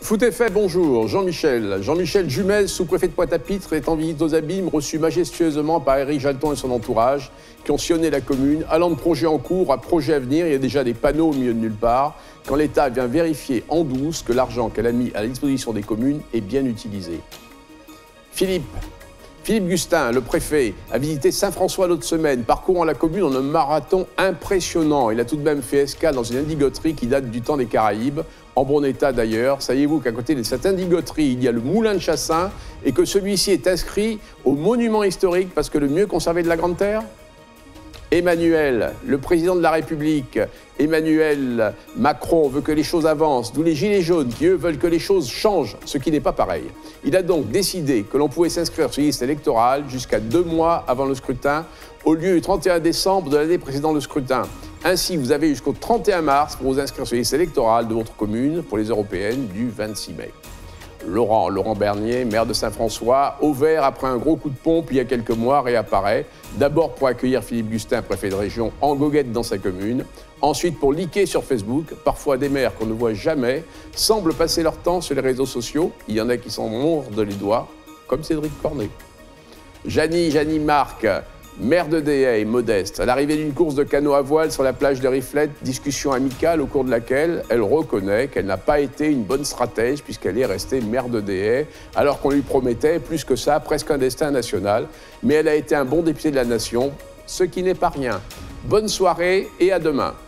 Foot fait, bonjour. Jean-Michel. Jean-Michel Jumel, sous-préfet de Pointe-à-Pitre, est en visite aux Abîmes, reçu majestueusement par Éric Jalton et son entourage, qui ont sillonné la commune, allant de projet en cours à projet à venir. Il y a déjà des panneaux au milieu de nulle part, quand l'État vient vérifier en douce que l'argent qu'elle a mis à la disposition des communes est bien utilisé. Philippe Gustin, le préfet, a visité Saint-François l'autre semaine, parcourant la commune en un marathon impressionnant. Il a tout de même fait escale dans une indigoterie qui date du temps des Caraïbes, en bon état d'ailleurs. Saviez-vous qu'à côté de cette indigoterie, il y a le moulin de Chassin et que celui-ci est inscrit au monument historique parce que le mieux conservé de la Grande Terre? Emmanuel, le président de la République, Emmanuel Macron veut que les choses avancent, d'où les Gilets jaunes qui, eux, veulent que les choses changent, ce qui n'est pas pareil. Il a donc décidé que l'on pouvait s'inscrire sur une liste électorale jusqu'à 2 mois avant le scrutin, au lieu du 31 décembre de l'année précédant le scrutin. Ainsi, vous avez jusqu'au 31 mars pour vous inscrire sur la liste électorale de votre commune pour les européennes du 26 mai. Laurent Bernier, maire de Saint-François, au vert après un gros coup de pompe il y a quelques mois, réapparaît. D'abord pour accueillir Philippe Gustin, préfet de région, en goguette dans sa commune. Ensuite pour liker sur Facebook. Parfois des maires qu'on ne voit jamais semblent passer leur temps sur les réseaux sociaux. Il y en a qui s'en mordent les doigts, comme Cédric Cornet. Jeannie Marc, maire de Déhay, modeste, à l'arrivée d'une course de canot à voile sur la plage de Riflette, discussion amicale au cours de laquelle elle reconnaît qu'elle n'a pas été une bonne stratège puisqu'elle est restée maire de Déhay, alors qu'on lui promettait, plus que ça, presque un destin national. Mais elle a été un bon député de la nation, ce qui n'est pas rien. Bonne soirée et à demain.